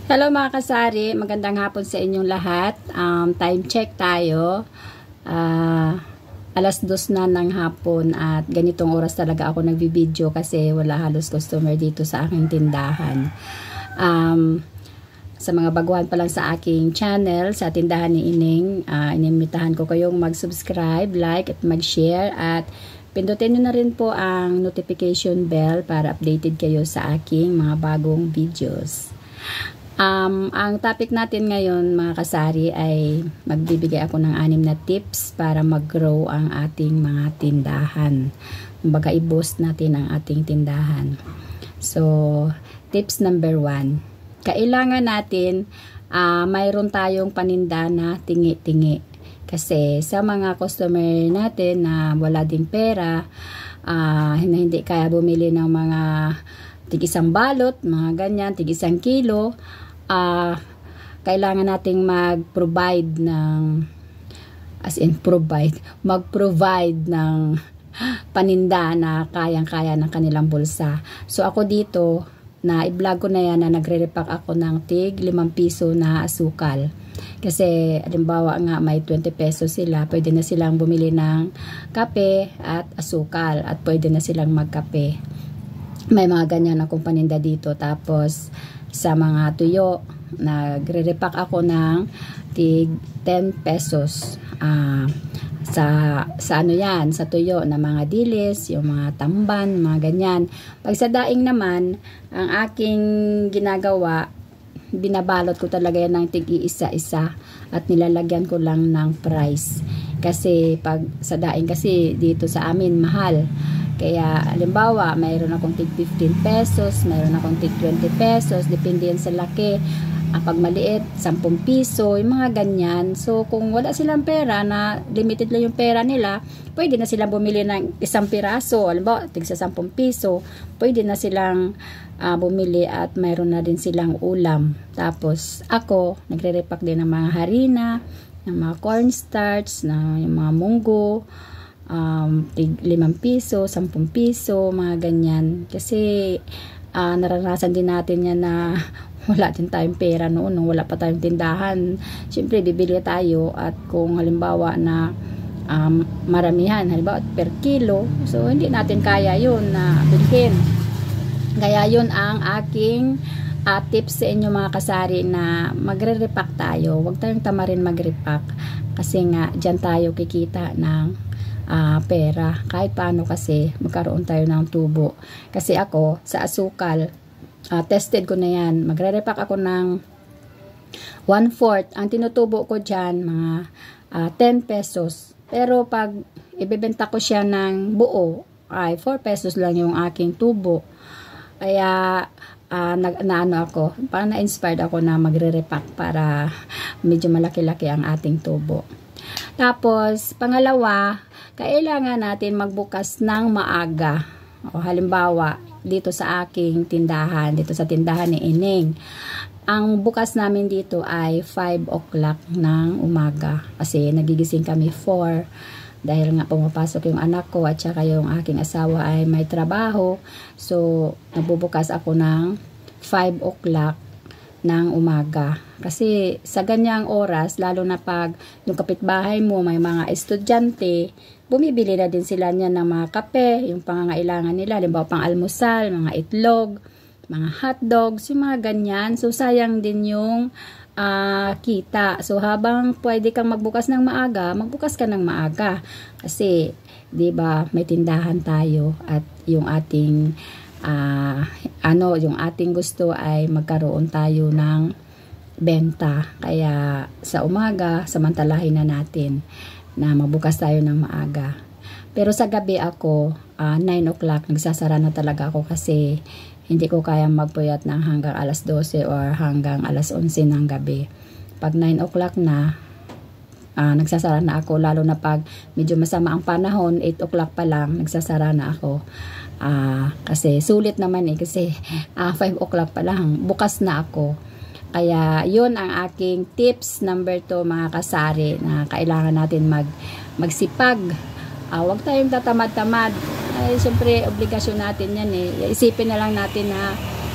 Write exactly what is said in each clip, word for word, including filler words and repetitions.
Hello mga kasari, magandang hapon sa inyong lahat. Um, time check tayo. Uh, alas dos na ng hapon at ganitong oras talaga ako nagbibideo kasi wala halos customer dito sa aking tindahan. Um, sa mga baguhan pa lang sa aking channel, sa tindahan ni Ining, uh, inimbitahan ko kayong mag-subscribe, like at mag-share at pindutin nyo na rin po ang notification bell para updated kayo sa aking mga bagong videos. Um, ang topic natin ngayon mga kasari ay magbibigay ako ng anim na tips para mag-grow ang ating mga tindahan. Kumbaga i-boost natin ang ating tindahan. So, tips number one. Kailangan natin uh, mayroon tayong paninda na tingi-tingi. Kasi sa mga customer natin na wala ding pera, uh, na hindi kaya bumili ng mga tig-isang balot, mga ganyan, tig-isang kilo, Uh, kailangan nating mag-provide ng as in provide mag-provide ng paninda na kayang-kaya ng kanilang bulsa. So ako dito na i-vlog ko na yan na nagre-repack ako ng tig limang piso na asukal. Kasi halimbawa nga may twenty pesos sila, pwede na silang bumili ng kape at asukal at pwede na silang magkape. May mga ganyan akong paninda dito. Tapos sa mga tuyo, nagre-repack ako ng tig ten pesos. Uh, sa, sa ano yan, sa tuyo na mga dilis, yung mga tamban, mga ganyan. Pag sa daing naman, ang aking ginagawa, binabalot ko talaga yan ng tig isa-isa at nilalagyan ko lang ng price. Kasi pag sa daing kasi dito sa amin mahal. Kaya, halimbawa, mayroon akong tig fifteen pesos, mayroon akong tig twenty pesos, depende yan sa laki. Ang pag maliit, ten piso, yung mga ganyan. So, kung wala silang pera, na limited lang yung pera nila, pwede na silang bumili ng isang piraso. Halimbawa, tig sa ten piso, pwede na silang uh, bumili at mayroon na din silang ulam. Tapos, ako, nagre-repack din ng mga harina, ng mga cornstarch, na yung mga munggo, Um, limang piso, sampung piso, mga ganyan. Kasi uh, naranasan din natin yan na wala din tayong pera noon, nung wala pa tayong tindahan. Siyempre, bibili tayo at kung halimbawa na um, maramihan, halimbawa per kilo, so hindi natin kaya yun na bilhin. Kaya yun ang aking uh, tips sa inyo mga kasari na magre-repack tayo. Huwag tayong tamarin mag-repack kasi nga dyan tayo kikita ng Uh, pera. Kahit paano kasi magkaroon tayo ng tubo. Kasi ako, sa asukal, uh, tested ko na yan. Magre-repack ako ng one fourth. Ang tinutubo ko dyan, mga uh, ten pesos. Pero pag ibebenta ko siya ng buo, ay four pesos lang yung aking tubo. Kaya, uh, na, na ano ako, parang na-inspired ako na magre-repack para medyo malaki-laki ang ating tubo. Tapos, pangalawa, kailangan natin magbukas ng maaga. O halimbawa, dito sa aking tindahan, dito sa tindahan ni Ining, ang bukas namin dito ay five o'clock ng umaga. Kasi nagigising kami four. Dahil nga pumapasok yung anak ko at saka yung aking asawa ay may trabaho. So, nagbubukas ako ng five o'clock ng umaga. Kasi sa ganyang oras, lalo na pag yung kapitbahay mo may mga estudyante, bumibili na din sila niyan ng mga kape, yung pangangailangan nila, halimbawa pang almusal, mga itlog, mga hotdogs, yung mga ganyan. So sayang din yung uh, kita. So habang pwede kang magbukas ng maaga, magbukas ka ng maaga. Kasi 'di ba, may tindahan tayo at yung ating Uh, ano, yung ating gusto ay magkaroon tayo ng benta. Kaya sa umaga, samantalahin na natin na magbukas tayo ng maaga. Pero sa gabi ako, uh, nine o'clock, nagsasara na talaga ako kasi hindi ko kayang magpuyat ng hanggang alas dose or hanggang alas onse ng gabi. Pag nine o'clock na, uh, nagsasara na ako. Lalo na pag medyo masama ang panahon, eight o'clock pa lang, nagsasara na ako. Uh, kasi sulit naman eh kasi uh, five o'clock pa lang bukas na ako. Kaya yun ang aking tips number two mga kasari, na kailangan natin mag magsipag. Uh, huwag tayong tatamad-tamad. Ay, siyempre obligasyon natin yan eh. Isipin na lang natin na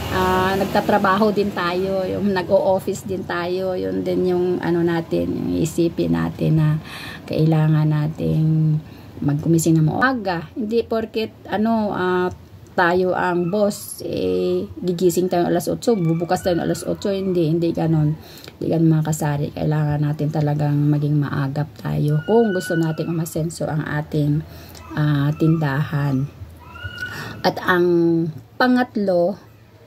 uh, nagtatrabaho din tayo, yung nag-o-office din tayo, yun din yung ano natin, yung isipin natin na kailangan nating magkumising na maaga. Hindi porket ano, uh, tayo ang boss, eh, gigising tayo alas otso, bubukas tayo alas otso, hindi, hindi ganon. Hindi ganon mga kasari. Kailangan natin talagang maging maagap tayo kung gusto nating umasenso ang ating uh, tindahan. At ang pangatlo,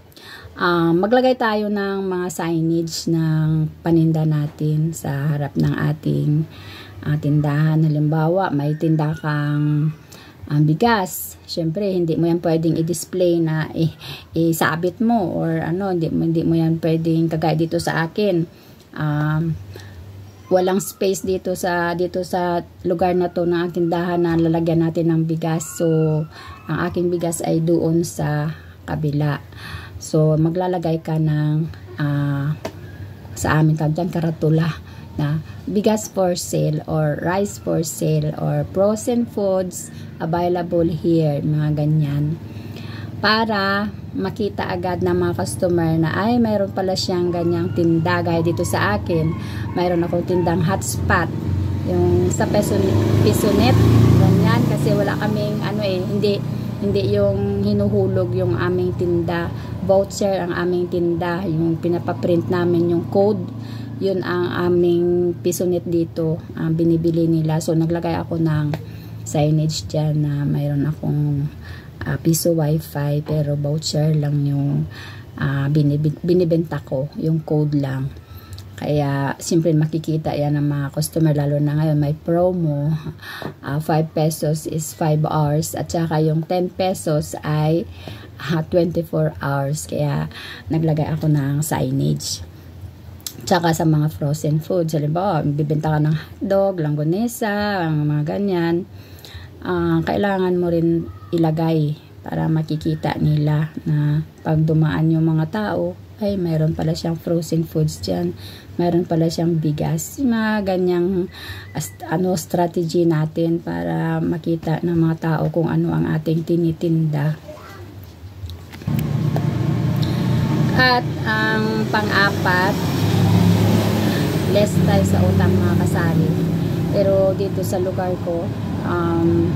uh, maglagay tayo ng mga signage ng paninda natin sa harap ng ating uh, tindahan. Halimbawa, may tinda kang ang bigas, syempre hindi mo yan pwedeng i-display na eh, isabit mo or ano, hindi, hindi mo yan pwedeng kagaya dito sa akin. Um, walang space dito sa dito sa lugar na to ng aking tindahan na lalagyan natin ng bigas. So, ang aking bigas ay doon sa kabila. So, maglalagay ka ng uh, sa amin tawag dyan, karatula na bigas for sale or rice for sale or frozen foods available here, mga ganyan, para makita agad ng mga customer na ay mayroon pala siyang ganyang tinda. Gaya dito sa akin, mayroon akong tindang hotspot yung sa pisonet, ganyan, kasi wala kaming ano eh, hindi hindi yung hinuhulog yung aming tinda, voucher ang aming tinda, yung pinapaprint namin yung code, yun ang aming pisonet dito, ang binibili nila. So naglagay ako ng signage dyan na mayroon akong uh, piso wifi pero voucher lang yung uh, binib binibenta ko, yung code lang. Kaya simple makikita yan ng mga customer, lalo na ngayon may promo, uh, five pesos is five hours at saka yung ten pesos ay uh, twenty-four hours. Kaya naglagay ako ng signage. Tsaka sa mga frozen foods, halimbawa, bibenta ka ng hotdog, langgonesa, mga ganyan, uh, kailangan mo rin ilagay para makikita nila na pag dumaan yung mga tao, ay mayroon pala siyang frozen foods dyan, mayroon pala siyang bigas. Yung mga ganyang ano, strategy natin para makita ng mga tao kung ano ang ating tinitinda. At ang pang-apat, less tayo sa utang, mga kasari. Pero dito sa lugar ko, um,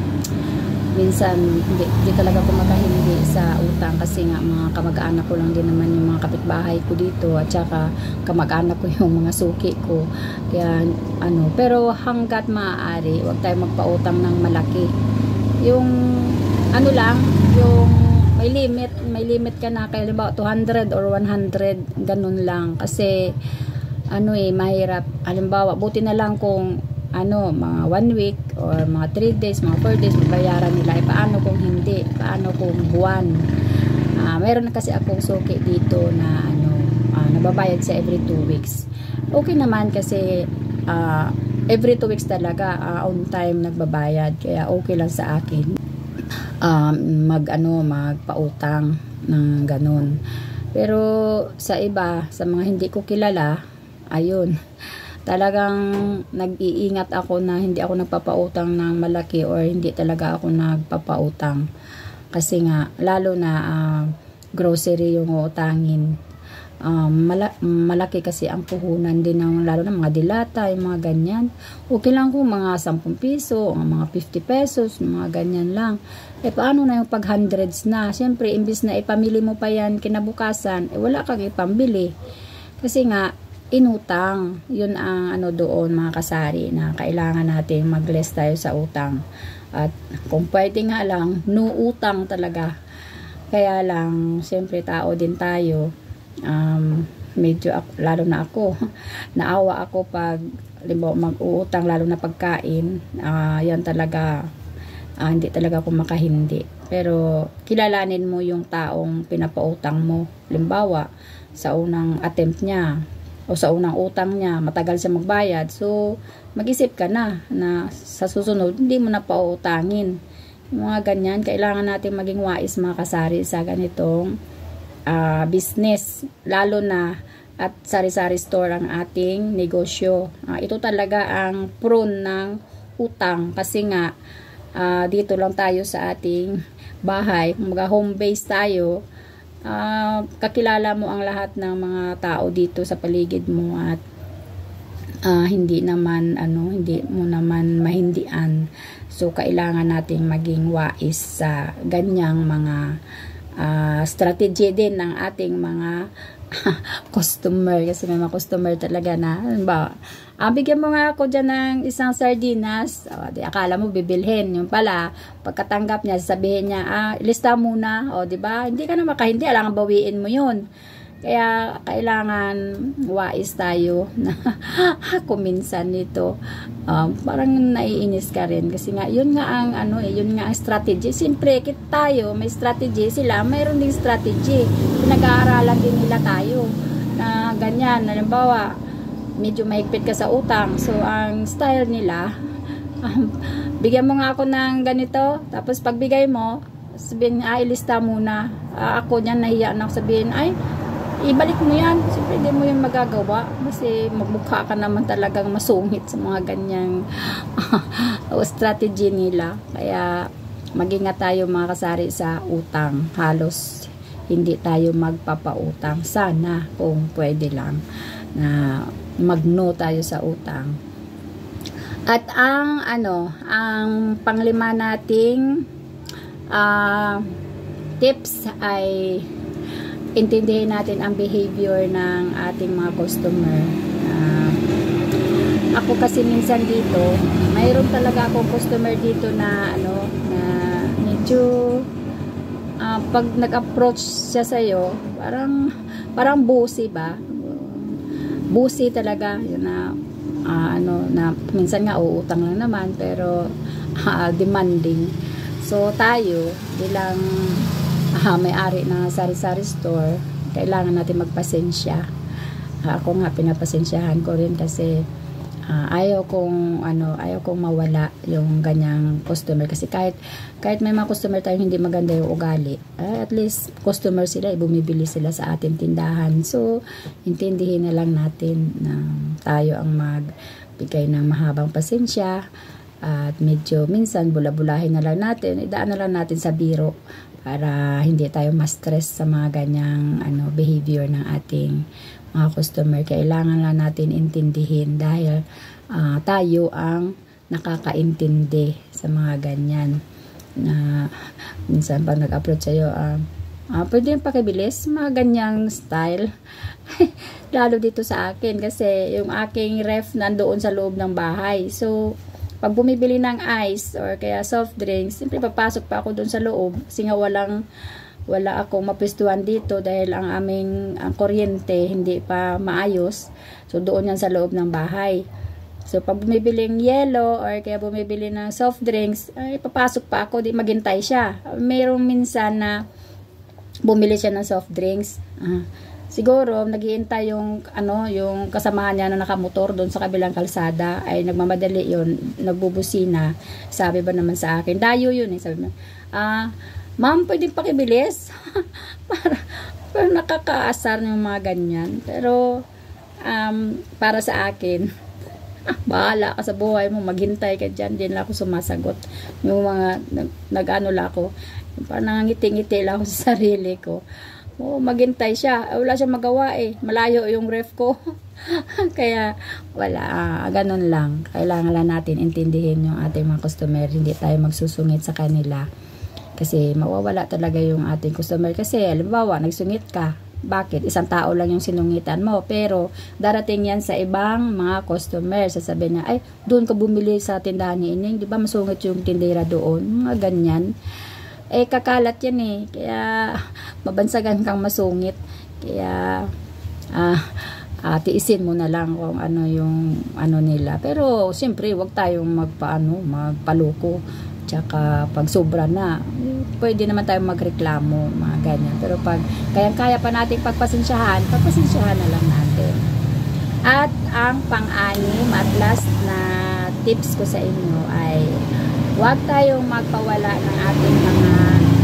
minsan hindi, hindi talaga ako makahindi sa utang kasi nga mga kamag-anak ko lang din naman yung mga kapitbahay ko dito at saka kamag-anak ko yung mga suki ko. Kaya ano, pero hanggat maaari, wag tayo magpautang ng malaki. Yung ano lang, yung may limit, may limit ka na, kaya about two hundred or one hundred, ganun lang. Kasi ano eh, mahirap. Halimbawa, buti na lang kung ano, mga one week or mga three days, mga four days, mabayaran nila. E paano kung hindi? Paano kung buwan? Uh, meron na kasi akong suki dito na ano, uh, nababayad sa every two weeks. Okay naman kasi uh, every two weeks talaga uh, on time nagbabayad. Kaya okay lang sa akin. Um, mag ano, magpautang ng ganun. Pero sa iba, sa mga hindi ko kilala, ayun, talagang nag-iingat ako na hindi ako nagpapautang ng malaki or hindi talaga ako nagpapautang. Kasi nga, lalo na uh, grocery yung utangin. Um, mala malaki kasi ang puhunan din ng, lalo na mga dilata, yung mga ganyan. Okay lang kung mga sampung piso, mga fifty pesos, mga ganyan lang. Eh paano na yung pag hundreds na? Siyempre, imbis na ipamili mo pa yan kinabukasan, eh wala kang ipambili. Kasi nga, inutang. Yun ang ano doon, mga kasari, na kailangan natin mag-less tayo sa utang. At kung pwede nga lang, no utang talaga. Kaya lang, siyempre tao din tayo. Um, medyo, lalo na ako, naawa ako pag mag-uutang, lalo na pagkain. Uh, yan talaga, uh, hindi talaga ako makahindi. Pero, kilalanin mo yung taong pinapautang mo. Halimbawa, sa unang attempt niya, o sa unang utang niya, matagal siya magbayad. So, mag-isip ka na na sa susunod, hindi mo na pautangin. Mga ganyan, kailangan natin maging wais, mga kasari, sa ganitong uh, business. Lalo na at sari-sari store ang ating negosyo. Uh, ito talaga ang prone ng utang kasi nga uh, dito lang tayo sa ating bahay. Mga home base tayo, uh, kakilala mo ang lahat ng mga tao dito sa paligid mo at uh, hindi naman ano hindi mo naman mahindian. So kailangan nating maging wais sa ganyang mga uh, strategy din ng ating mga customer, kasi may mga customer talaga na ba, ah, bigyan mo nga ako dyan ng isang sardinas, o, di, akala mo bibilhin, yung pala pagkatanggap niya sabihin niya, ah, lista muna, o di ba, hindi ka na makahindi, alangan bawiin mo yun. Kaya kailangan wais tayo na ako minsan nito um, parang naiinis ka rin kasi nga yun nga ang ano eh, yun nga ang strategy. Siyempre kit tayo may strategy, sila mayroon ding strategy, pinag-aaralan din nila tayo na ganyan. Halimbawa medyo mahigpit ka sa utang, so ang style nila um, bigyan mo nga ako ng ganito, tapos pagbigay mo sabihin, ay ilista muna, uh, ako dyan nahiya na ako sabihin, ay ibalik mo yan. Siyempre, hindi mo yung magagawa. Kasi magmukha ka naman talagang masungit sa mga ganyang uh, strategy nila. Kaya, mag-ingat tayo mga kasari sa utang. Halos, hindi tayo magpapautang. Sana, kung pwede lang, na mag-no tayo sa utang. At ang, ano, ang panglima nating uh, tips ay intindihin natin ang behavior ng ating mga customer. Uh, ako kasi minsan dito, mayroon talaga akong customer dito na ano, na medyo uh, pag nag-approach siya sa'yo, parang parang busi ba? Busi talaga, yun na uh, ano, na minsan nga uutang lang naman, pero uh, demanding. So tayo, bilang Ah, may-ari ng sari-sari store, kailangan natin magpasensya. Ah, ako nga pinapasensyahan ko rin kasi ah, ayaw kong ano, ayaw kong mawala yung ganyang customer kasi kahit kahit may mga customer tayong hindi maganda yung ugali, ah, at least customer sila, bumibili sila sa ating tindahan. So, intindihin na lang natin na tayo ang magbigay ng mahabang pasensya at medyo minsan bula-bulahin na lang natin, idaan na lang natin sa biro para hindi tayo ma-stress sa mga ganyang ano, behavior ng ating mga customer. Kailangan lang natin intindihin dahil uh, tayo ang nakakaintindi sa mga ganyan. Na minsan pag nag-upload sa'yo, uh, uh, pwede yung pakibilis, mga ganyang style. Lalo dito sa akin kasi yung aking ref nandoon sa loob ng bahay. So, pag bumibili ng ice or kaya soft drinks, siyempre papasok pa ako doon sa loob kasi nga walang wala akong mapwestuhan dito dahil ang aming ang kuryente hindi pa maayos. So doon yan sa loob ng bahay. So pag bumibiling yellow or kaya bumibili ng soft drinks, ay papasok pa ako, di maghintay siya. Mayroong minsan na bumili siya ng soft drinks. Uh, Siguro, naghihintay yung, ano, yung kasamahan niya na nakamotor doon sa kabilang kalsada, ay nagmamadali yun, nagbubusina. Sabi ba naman sa akin, dayo yun eh, sabi mo, ah, ma'am, pwedeng pakibilis? para, para nakakaasar yung mga ganyan. Pero, um, para sa akin, ah, bahala ka sa buhay mo, maghintay ka dyan, din lang ako sumasagot. Yung mga, nag, nag-ano lang ako, parang nangangiti-ngiti lang ako sa sarili ko. Oh, maghintay siya. Wala siyang magawa eh. Malayo yung ref ko. Kaya, wala. Ah, ganun lang. Kailangan lang natin intindihin yung ating mga customer. Hindi tayo magsusungit sa kanila. Kasi, mawawala talaga yung ating customer. Kasi, halimbawa, nagsungit ka. Bakit? Isang tao lang yung sinungitan mo. Pero, darating yan sa ibang mga customer. Sasabihin niya, ay, doon ka bumili sa tindahan ni Ining. Di ba masungit yung tindera doon? Mga ganyan. Eh, kakalat yan eh. Kaya, mabansagan kang masungit. Kaya, ah, ah, tiisin mo na lang kung ano yung, ano nila. Pero, siyempre, wag tayong magpaano, magpaluko. Tsaka, pag sobra na, pwede naman tayong magreklamo, mga ganyan. Pero pag, kaya-kaya pa natin pagpasensyahan, pagpasensyahan na lang natin. At, ang pang-anim at last na tips ko sa inyo ay, huwag tayong magpawala ng ating mga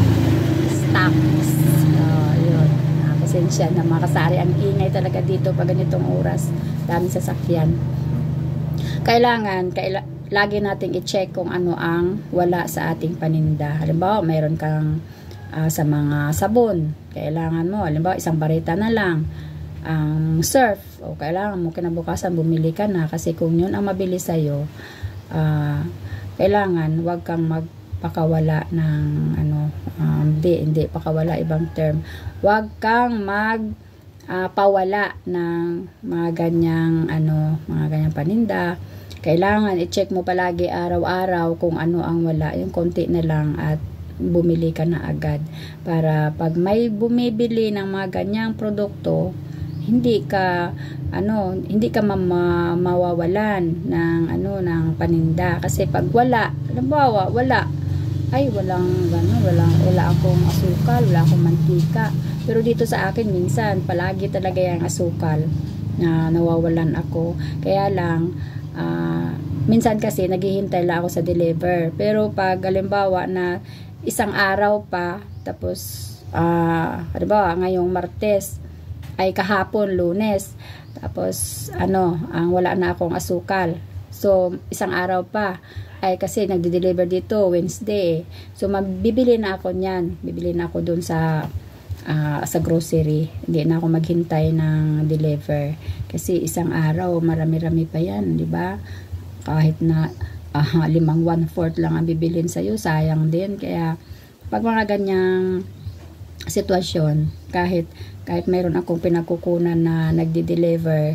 stocks. So, yun. Uh, pasensya na mga kasari. Ang ingay talaga dito pag ganitong oras. Dami sasakyan. Kailangan, kaila lagi nating i-check kung ano ang wala sa ating paninda. Halimbawa, mayroon kang uh, sa mga sabon. Kailangan mo, halimbawa isang barita na lang ang surf, o kailangan mo kinabukasan bumili ka na, kasi kung yun ang mabili sa'yo, uh, kailangan wag kang magpakawala ng ano, um, hindi, hindi pakawala, ibang term, wag kang mag uh, pawala ng mga ganyang ano, mga ganyang paninda. Kailangan i-check mo palagi araw-araw kung ano ang wala, yung konti na lang, at bumili ka na agad, para pag may bumibili ng mga ganyang produkto, hindi ka ano, hindi ka ma mawawalan ng ano, ng paninda. Kasi pag wala, halimbawa wala, ay walang gano'n, walang, wala akong asukal, wala akong mantika. Pero dito sa akin minsan palagi talaga yung asukal na nawawalan ako. Kaya lang uh, minsan kasi naghihintay lang ako sa deliver. Pero pag halimbawa na isang araw pa, tapos uh, halimbawa ngayong Martes, ay kahapon Lunes, tapos ano, ang wala na akong asukal, so isang araw pa, ay kasi nagde-deliver dito Wednesday, so mabibili na ako niyan, bibili na ako dun sa uh, sa grocery, hindi na ako maghintay ng deliver, kasi isang araw marami-rami pa yan, di ba? Kahit na uh, limang one fourth lang ang bibilin sa'yo, sayang din. Kaya pag mga ganyang sitwasyon, kahit kahit mayroon akong pinagkukunan na nagdi-deliver,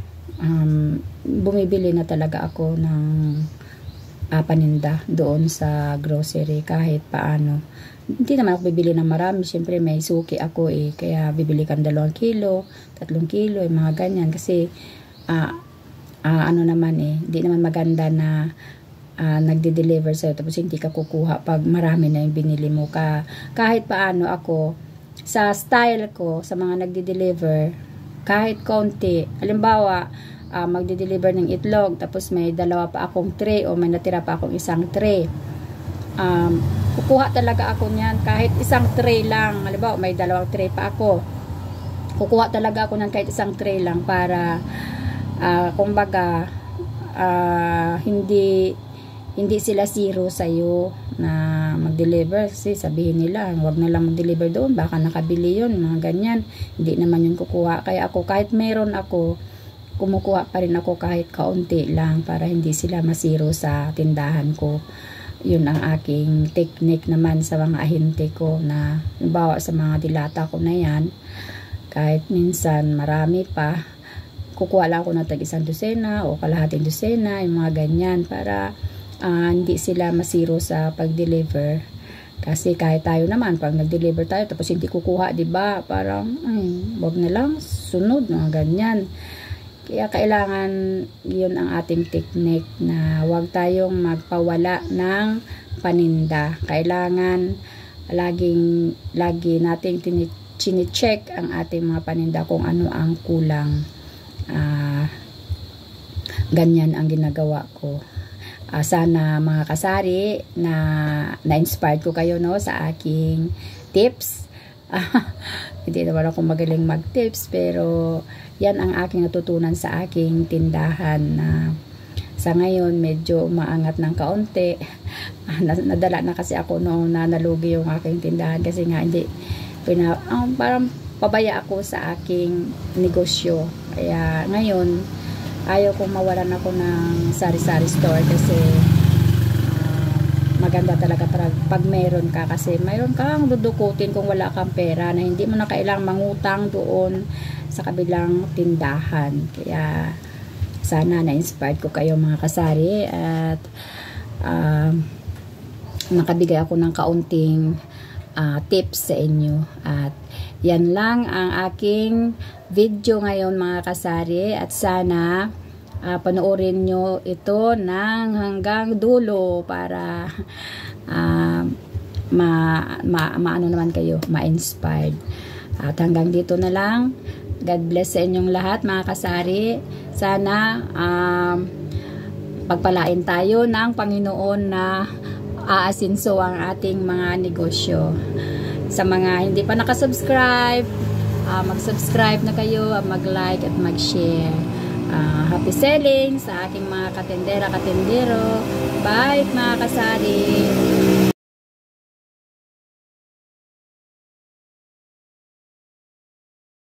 um, bumibili na talaga ako ng uh, paninda doon sa grocery kahit paano. Hindi naman ako bibili ng marami, syempre may suki ako eh, kaya bibili kang dalawang kilo, tatlong kilo, eh, mga ganyan, kasi uh, uh, ano naman eh, hindi naman maganda na uh, nagdi-deliver sa'yo tapos hindi ka kukuha pag marami na yung binili mo. Ka, kahit paano ako, sa style ko, sa mga nagdi-deliver, kahit konti, halimbawa, uh, magdi-deliver ng itlog, tapos may dalawa pa akong tray, o may natira pa akong isang tray, um, kukuha talaga ako niyan, kahit isang tray lang, halimbawa, may dalawang tray pa ako, kukuha talaga ako niyan kahit isang tray lang, para, uh, kumbaga, uh, hindi, hindi sila zero sa'yo na mag-deliver, kasi sabihin nila wag na lang mag-deliver doon, baka nakabili yun, mga ganyan, hindi naman yun kukuha. Kaya ako, kahit meron ako, kumukuha pa rin ako kahit kaunti lang, para hindi sila masiro sa tindahan ko. Yun ang aking technique naman sa mga ahente ko, na bawa sa mga dilata ko na yan, kahit minsan marami pa, kukuha lang ako ng tag isang dosena o kalahating dosena, yung mga ganyan, para Uh, hindi sila masiro sa pag-deliver. Kasi kahit tayo naman, pag nag-deliver tayo tapos hindi kukuha, di ba? Parang ay, wag na lang, sunod, mga ganyan. Kaya kailangan, yun ang ating technique, na wag tayong magpawala ng paninda. Kailangan laging lagi nating chine-check ang ating mga paninda kung ano ang kulang. Uh, ganyan ang ginagawa ko. Uh, sana mga kasari na na-inspired ko kayo, no, sa aking tips. Hindi naman ako magaling mag-tips, pero yan ang aking natutunan sa aking tindahan, na sa ngayon medyo umaangat ng kaunti. Nadala na kasi ako noong nanalugi yung aking tindahan, kasi nga hindi pina, um, parang pabaya ako sa aking negosyo. Kaya ngayon ayaw kong mawalan ako ng sari-sari store, kasi uh, maganda talaga pag, pag meron ka, kasi mayroon kang dudukutin kung wala kang pera, na hindi mo na kailangang mangutang doon sa kabilang tindahan. Kaya sana na-inspired ko kayo mga kasari, at uh, nakabigay ako ng kaunting uh, tips sa inyo. At yan lang ang aking video ngayon mga kasari, at sana uh, panoorin nyo ito ng hanggang dulo, para uh, ma, ma, maano naman kayo, ma-inspired. At hanggang dito na lang. God bless sa inyong lahat mga kasari. Sana um, pagpalain tayo ng Panginoon na aasinso ang ating mga negosyo. Sa mga hindi pa nakasubscribe, uh, mag-subscribe na kayo, uh, mag-like at mag-share. Uh, happy selling sa aking mga katendera, katendero. Bye mga kasari!